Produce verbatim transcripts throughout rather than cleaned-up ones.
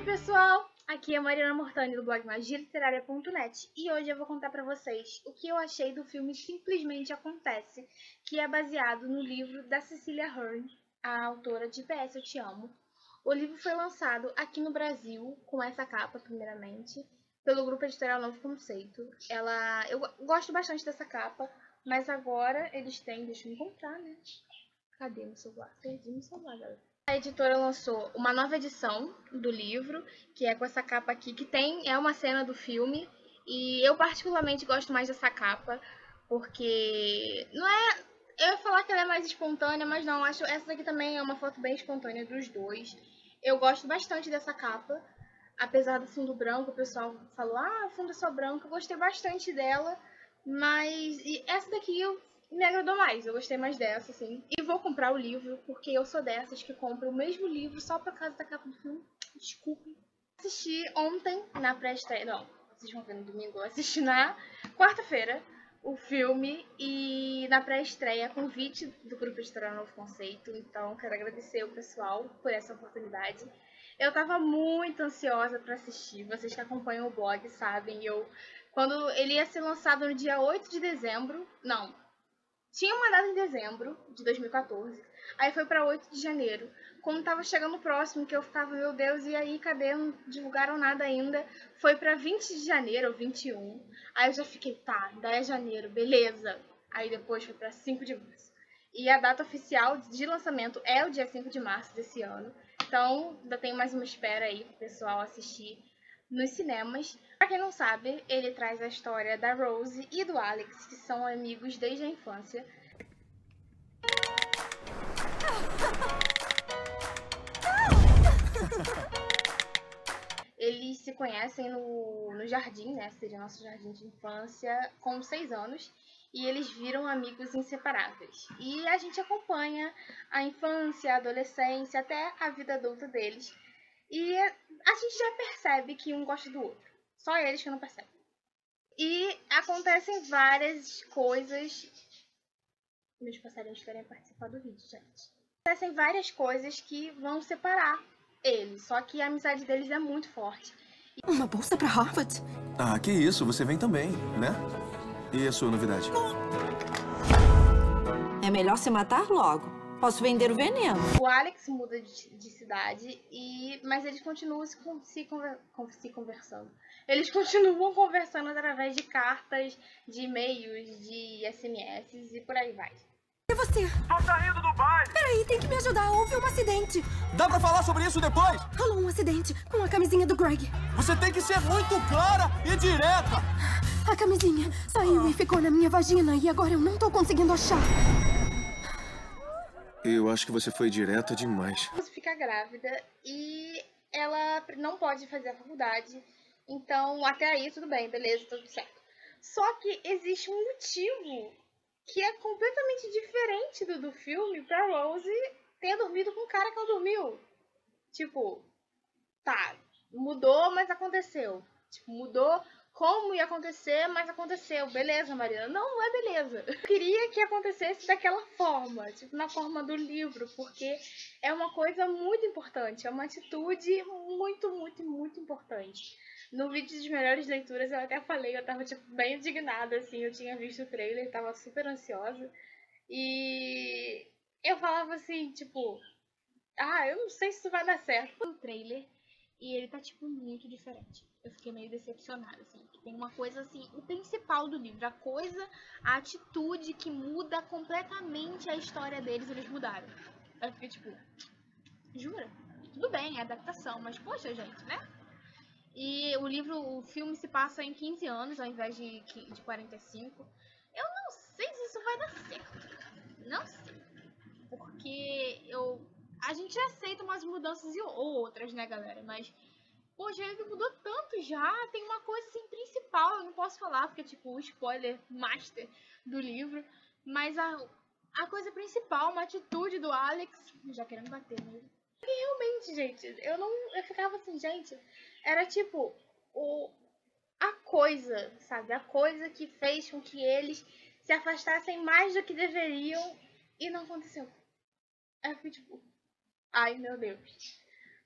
Oi pessoal, aqui é a Mariana Mortani do blog magia literária ponto net e hoje eu vou contar pra vocês o que eu achei do filme Simplesmente Acontece, que é baseado no livro da Cecília Ahern, a autora de P S Eu Te Amo. O livro foi lançado aqui no Brasil com essa capa, primeiramente, pelo grupo editorial Novo Conceito. Ela, eu gosto bastante dessa capa, mas agora eles têm, deixa eu encontrar, né? Cadê meu celular? Perdi meu celular, galera. A editora lançou uma nova edição do livro, que é com essa capa aqui, que tem, é uma cena do filme, e eu particularmente gosto mais dessa capa, porque não é, eu ia falar que ela é mais espontânea, mas não, acho essa daqui também é uma foto bem espontânea dos dois. Eu gosto bastante dessa capa, apesar do fundo branco, o pessoal falou, ah, o fundo é só branco, eu gostei bastante dela, mas e essa daqui eu me agradou mais, eu gostei mais dessa, assim. E vou comprar o livro, porque eu sou dessas que compram o mesmo livro só por causa da capa do filme. Desculpe. Assisti ontem na pré-estreia, não, vocês vão ver no domingo, eu assisti na quarta-feira o filme e na pré-estreia, convite do grupo editorial Novo Conceito, então quero agradecer o pessoal por essa oportunidade. Eu tava muito ansiosa para assistir, vocês que acompanham o blog sabem, eu, quando ele ia ser lançado no dia oito de dezembro, não, tinha uma data em dezembro de dois mil e quatorze, aí foi para oito de janeiro. Quando tava chegando o próximo, que eu ficava, meu Deus, e aí, cadê? Não divulgaram nada ainda. Foi para vinte de janeiro ou vinte e um. Aí eu já fiquei, tá, dez de janeiro, beleza. Aí depois foi para cinco de março. E a data oficial de lançamento é o dia cinco de março desse ano. Então, ainda tem mais uma espera aí pro pessoal assistir nos cinemas. Pra quem não sabe, ele traz a história da Rose e do Alex, que são amigos desde a infância. Eles se conhecem no, no jardim, né? Seria nosso jardim de infância, com seis anos. E eles viram amigos inseparáveis. E a gente acompanha a infância, a adolescência, até a vida adulta deles. E a gente já percebe que um gosta do outro. Só eles que não percebem. E acontecem várias coisas... Meus passarinhos querem participar do vídeo, gente. Acontecem várias coisas que vão separar eles. Só que a amizade deles é muito forte. Uma bolsa pra Harvard? Ah, que isso. Você vem também, né? E a sua novidade? É melhor se matar logo. Posso vender o veneno. O Alex muda de, de cidade, e, mas eles continuam se, se, conver, se conversando. Eles continuam conversando através de cartas, de e-mails, de S M S e por aí vai. E você? Tô saindo do baile! Peraí, tem que me ajudar. Houve um acidente. Dá pra falar sobre isso depois? Rolou um acidente com a camisinha do Greg. Você tem que ser muito clara e direta. A camisinha saiu e ficou na minha vagina e agora eu não tô conseguindo achar. Eu acho que você foi direta demais. Você fica grávida e ela não pode fazer a faculdade. Então, até aí, tudo bem, beleza, tudo certo. Só que existe um motivo que é completamente diferente do, do filme pra Rose ter dormido com o cara que ela dormiu. Tipo, tá, mudou, mas aconteceu. Tipo, mudou como ia acontecer, mas aconteceu. Beleza, Mariana? Não, não é beleza. Eu queria que acontecesse daquela forma, tipo, na forma do livro, porque é uma coisa muito importante, é uma atitude muito, muito, muito importante. No vídeo de melhores leituras eu até falei, eu tava tipo, bem indignada, assim, eu tinha visto o trailer, tava super ansiosa. E eu falava assim, tipo, ah, eu não sei se isso vai dar certo. O trailer, e ele tá, tipo, muito diferente. Eu fiquei meio decepcionada, assim. Tem uma coisa, assim, o principal do livro, a coisa, a atitude que muda completamente a história deles, eles mudaram. Eu fiquei, tipo, jura? Tudo bem, é adaptação, mas poxa, gente, né? E o livro, o filme se passa em quinze anos, ao invés de, de quarenta e cinco. Eu não sei se isso vai dar certo. Não sei. Porque eu... A gente aceita umas mudanças e ou outras, né, galera? Mas, poxa, ele mudou tanto já. Tem uma coisa, assim, principal. Eu não posso falar, porque, tipo, o spoiler master do livro. Mas a, a coisa principal, uma atitude do Alex... Já querendo bater nele. E realmente, gente, eu não... Eu ficava assim, gente... Era tipo, o, a coisa, sabe? A coisa que fez com que eles se afastassem mais do que deveriam e não aconteceu. Eu fui tipo, ai meu Deus.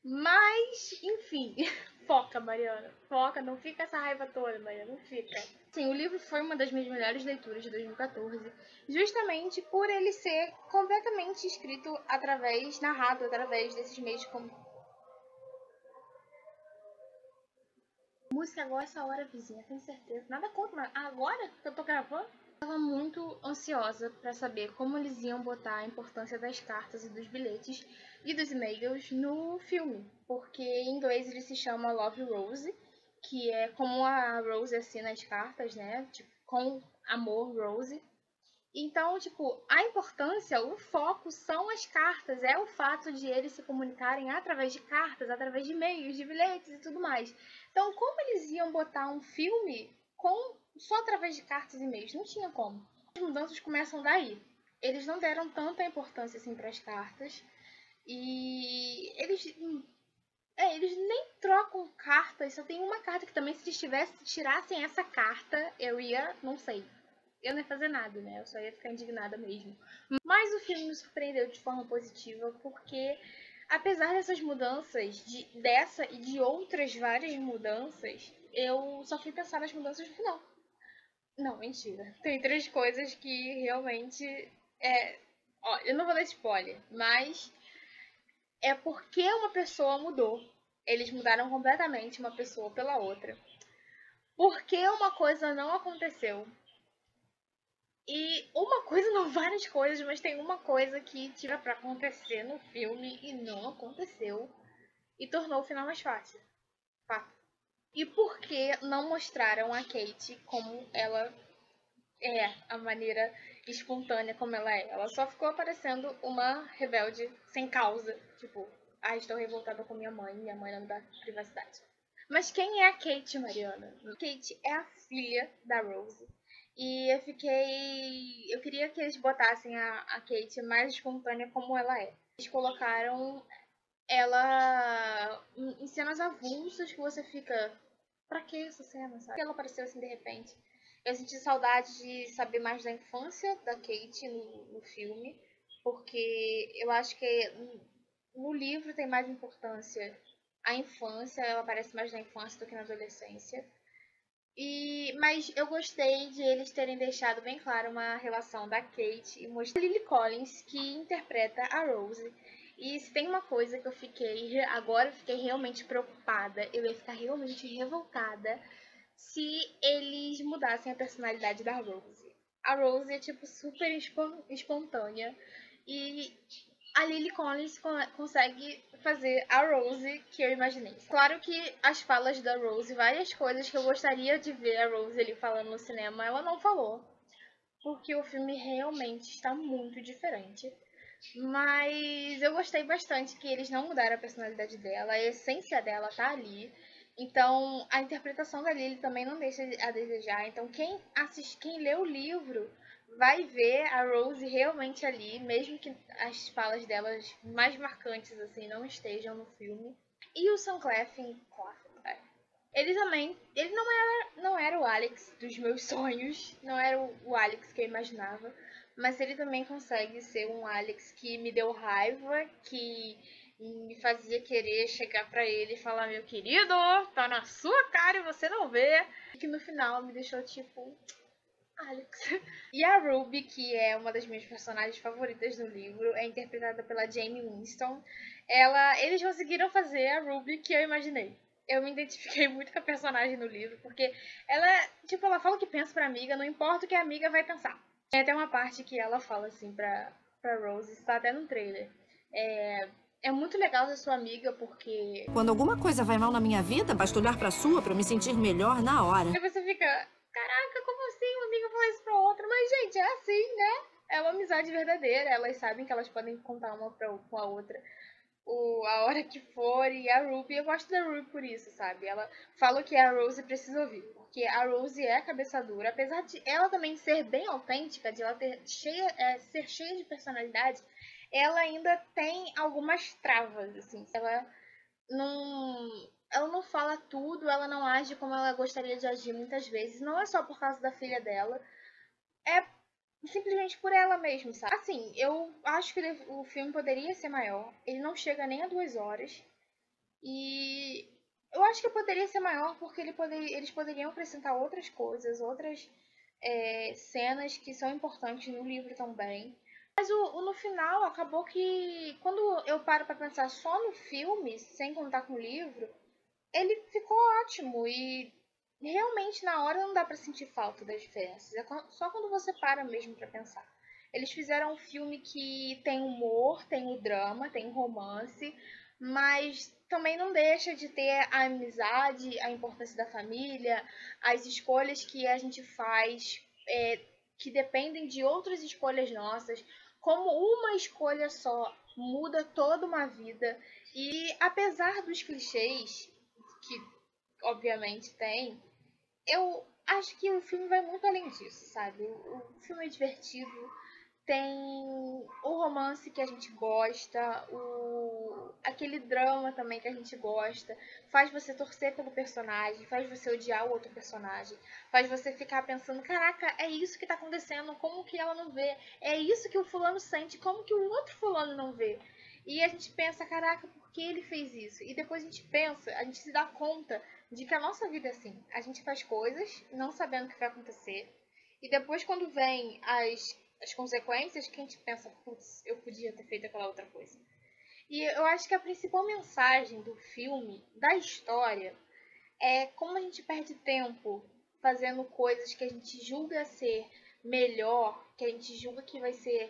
Mas, enfim, foca, Mariana. Foca, não fica essa raiva toda, Mariana, não fica. Sim, o livro foi uma das minhas melhores leituras de dois mil e quatorze, justamente por ele ser completamente escrito através, narrado através desses meios como... Música agora, essa hora, vizinha, tenho certeza. Nada contra, mas agora que eu tô gravando? Eu tava muito ansiosa pra saber como eles iam botar a importância das cartas e dos bilhetes e dos e-mails no filme, porque em inglês ele se chama Love Rose, que é como a Rose assina as cartas, né? Tipo, com amor, Rose. Então, tipo, a importância, o foco são as cartas, é o fato de eles se comunicarem através de cartas, através de e-mails, de bilhetes e tudo mais. Então, como eles iam botar um filme com só através de cartas e e-mails? Não tinha como. As mudanças começam daí. Eles não deram tanta importância assim para as cartas e eles é, eles nem trocam cartas, só tem uma carta que também se eles tivessem, tirassem essa carta, eu ia, não sei. Eu não ia fazer nada, né? Eu só ia ficar indignada mesmo. Mas o filme me surpreendeu de forma positiva, porque apesar dessas mudanças, de, dessa e de outras várias mudanças, eu só fui pensar nas mudanças no final. Não, mentira. Tem três coisas que realmente é... Ó, eu não vou dar spoiler, mas é porque uma pessoa mudou. Eles mudaram completamente uma pessoa pela outra. Porque uma coisa não aconteceu. E uma coisa, não várias coisas, mas tem uma coisa que tira pra acontecer no filme e não aconteceu. E tornou o final mais fácil. Fato. E por que não mostraram a Kate como ela é, a maneira espontânea como ela é? Ela só ficou parecendo uma rebelde sem causa. Tipo, ah, estou revoltada com minha mãe, minha mãe não me dá privacidade. Mas quem é a Kate, Mariana? Kate é a filha da Rose. E eu fiquei... Eu queria que eles botassem a, a Kate mais espontânea como ela é. Eles colocaram ela em cenas avulsas que você fica... Pra que essa cena, sabe? Ela apareceu assim de repente. Eu senti saudade de saber mais da infância da Kate no, no filme. Porque eu acho que no livro tem mais importância a infância. Ela aparece mais na infância do que na adolescência. E, mas eu gostei de eles terem deixado bem claro uma relação da Kate e mostrar a Lily Collins, que interpreta a Rose. E se tem uma coisa que eu fiquei, agora eu fiquei realmente preocupada, eu ia ficar realmente revoltada se eles mudassem a personalidade da Rose. A Rose é tipo super espontânea e a Lily Collins consegue fazer a Rose que eu imaginei. Claro que as falas da Rose, várias coisas que eu gostaria de ver a Rose ali falando no cinema, ela não falou. Porque o filme realmente está muito diferente. Mas eu gostei bastante que eles não mudaram a personalidade dela, a essência dela tá ali. Então, a interpretação da Lily também não deixa a desejar. Então, quem assiste, quem lê o livro vai ver a Rose realmente ali, mesmo que as falas delas mais marcantes assim não estejam no filme. E o Sam Claflin, Claflin ele também, ele não era, não era o Alex dos meus sonhos, não era o, o Alex que eu imaginava, mas ele também consegue ser um Alex que me deu raiva, que me fazia querer chegar pra ele e falar: meu querido, tá na sua cara e você não vê. E que no final me deixou tipo... Alex. E a Ruby, que é uma das minhas personagens favoritas no livro, é interpretada pela Jamie Winston. Ela, eles conseguiram fazer a Ruby que eu imaginei. Eu me identifiquei muito com a personagem no livro, porque ela, tipo, ela fala o que pensa pra amiga, não importa o que a amiga vai pensar. Tem até uma parte que ela fala assim pra, pra Rose, está até no trailer. É, é muito legal ser sua amiga, porque... Quando alguma coisa vai mal na minha vida, basta olhar pra sua pra me sentir melhor na hora. Aí você fica, caraca, como assim uma amiga fala isso pra outra? Mas, gente, é assim, né? É uma amizade verdadeira, elas sabem que elas podem contar uma pra, com a outra o, a hora que for. E a Ruby, eu gosto da Ruby por isso, sabe? Ela fala o que a Rose precisa ouvir, porque a Rose é cabeça dura, apesar de ela também ser bem autêntica, de ela ter cheia, é, ser cheia de personalidade, ela ainda tem algumas travas, assim. Ela não, ela não fala tudo, ela não age como ela gostaria de agir muitas vezes. Não é só por causa da filha dela, é simplesmente por ela mesma, sabe? Assim, eu acho que o filme poderia ser maior. Ele não chega nem a duas horas. E eu acho que poderia ser maior porque ele poder, eles poderiam acrescentar outras coisas, outras é, cenas que são importantes no livro também. Mas o, o, no final acabou que, quando eu paro pra pensar só no filme, sem contar com o livro, ele ficou ótimo e realmente na hora não dá pra sentir falta das diferenças. É só quando você para mesmo pra pensar. Eles fizeram um filme que tem humor, tem o drama, tem o romance, mas também não deixa de ter a amizade, a importância da família, as escolhas que a gente faz, é, que dependem de outras escolhas nossas. Como uma escolha só muda toda uma vida. E apesar dos clichês, que obviamente tem, eu acho que o filme vai muito além disso, sabe? O, o filme é divertido, tem o romance que a gente gosta, o aquele drama também que a gente gosta, faz você torcer pelo personagem, faz você odiar o outro personagem, faz você ficar pensando, caraca, é isso que tá acontecendo, como que ela não vê? É isso que o fulano sente, como que o outro fulano não vê? E a gente pensa, caraca, por que ele fez isso? E depois a gente pensa, a gente se dá conta de que a nossa vida é assim. A gente faz coisas não sabendo o que vai acontecer. E depois quando vem as, as consequências, que a gente pensa, putz, eu podia ter feito aquela outra coisa. E eu acho que a principal mensagem do filme, da história, é como a gente perde tempo fazendo coisas que a gente julga ser melhor, que a gente julga que vai ser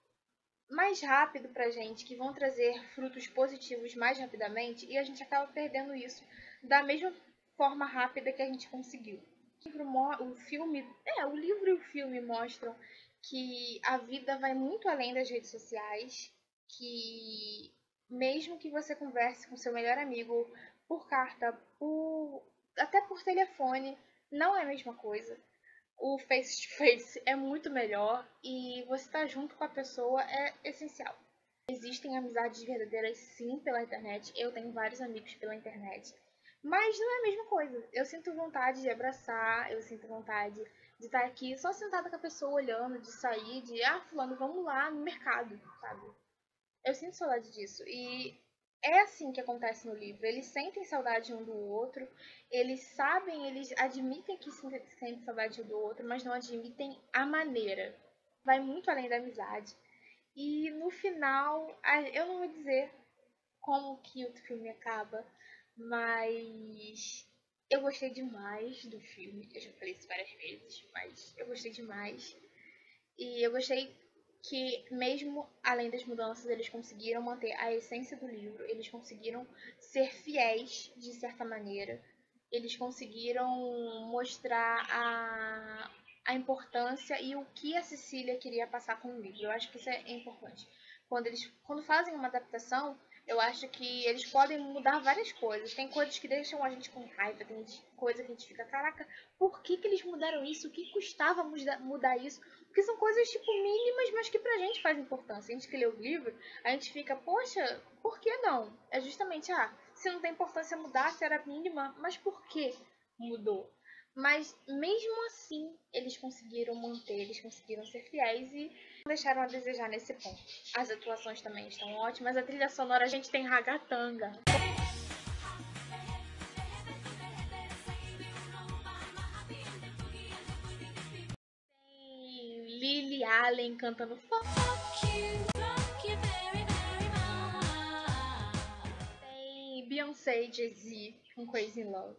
mais rápido pra gente, que vão trazer frutos positivos mais rapidamente, e a gente acaba perdendo isso da mesma forma rápida que a gente conseguiu. O filme, é, o livro e o filme mostram que a vida vai muito além das redes sociais, que mesmo que você converse com seu melhor amigo por carta, por, até por telefone, não é a mesma coisa. O face to face é muito melhor e você estar junto com a pessoa é essencial. Existem amizades verdadeiras sim pela internet, eu tenho vários amigos pela internet, mas não é a mesma coisa. Eu sinto vontade de abraçar, eu sinto vontade de estar aqui só sentada com a pessoa olhando, de sair, de ah, fulano, vamos lá no mercado, sabe? Eu sinto saudade disso e é assim que acontece no livro. Eles sentem saudade um do outro, eles sabem, eles admitem que sentem saudade um do outro, mas não admitem a maneira. Vai muito além da amizade. E no final, eu não vou dizer como que o filme acaba, mas eu gostei demais do filme. Eu já falei isso várias vezes, mas eu gostei demais. E eu gostei que, mesmo além das mudanças, eles conseguiram manter a essência do livro, eles conseguiram ser fiéis, de certa maneira, eles conseguiram mostrar a, a importância e o que a Cecília queria passar com o livro. Eu acho que isso é importante. Quando eles quando fazem uma adaptação, eu acho que eles podem mudar várias coisas. Tem coisas que deixam a gente com raiva, tem coisa que a gente fica, caraca, por que, que eles mudaram isso? O que custava mudar isso? Porque são coisas, tipo, mínimas, mas que pra gente faz importância. A gente que lê o livro, a gente fica, poxa, por que não? É justamente, ah, se não tem importância mudar, se era mínima, mas por que mudou? Mas, mesmo assim, eles conseguiram manter, eles conseguiram ser fiéis e não deixaram a desejar nesse ponto. As atuações também estão ótimas, a trilha sonora, a gente tem ragatanga. Lily Allen cantando Fuck You, fuck you very, very much. Tem Beyoncé e Jay-Z com Crazy in Love.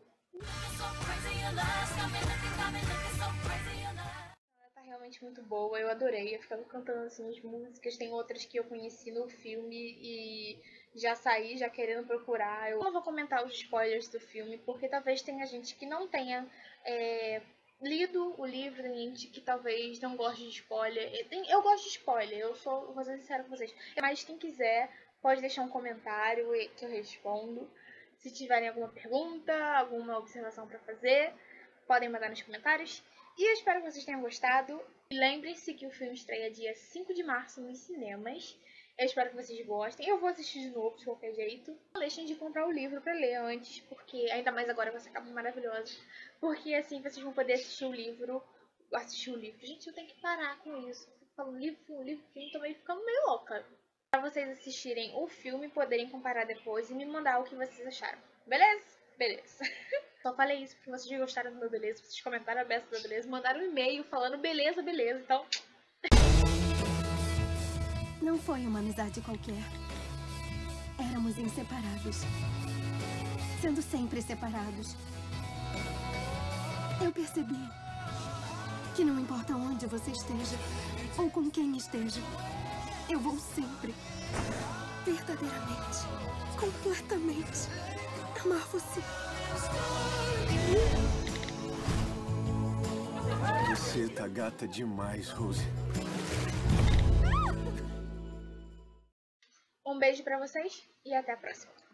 Ela tá realmente muito boa, eu adorei. Eu ficava cantando assim as músicas. Tem outras que eu conheci no filme e já saí já querendo procurar. Eu não vou comentar os spoilers do filme, porque talvez tenha gente que não tenha é, lido o livro, tem gente que talvez não goste de spoiler. Eu gosto de spoiler, eu sou, vou ser sincera com vocês. Mas quem quiser pode deixar um comentário que eu respondo. Se tiverem alguma pergunta, alguma observação para fazer, podem mandar nos comentários. E eu espero que vocês tenham gostado. E lembrem-se que o filme estreia dia cinco de março nos cinemas. Eu espero que vocês gostem. Eu vou assistir de novo, de qualquer jeito. Não deixem de comprar o livro para ler antes, porque ainda mais agora com essa capa maravilhosa. Porque assim vocês vão poder assistir o livro. Assistir o livro. Gente, eu tenho que parar com isso. Eu falo livro, livro, filme, tô meio ficando meio louca. Pra vocês assistirem o filme, poderem comparar depois e me mandar o que vocês acharam. Beleza? Beleza. Só falei isso porque vocês gostaram do meu beleza, vocês comentaram a beça do meu beleza, mandaram um e-mail falando beleza, beleza, então... Não foi uma amizade qualquer. Éramos inseparáveis. Sendo sempre separados. Eu percebi que não importa onde você esteja ou com quem esteja, eu vou sempre, verdadeiramente, completamente amar você. Você tá gata demais, Rose. Um beijo pra vocês e até a próxima.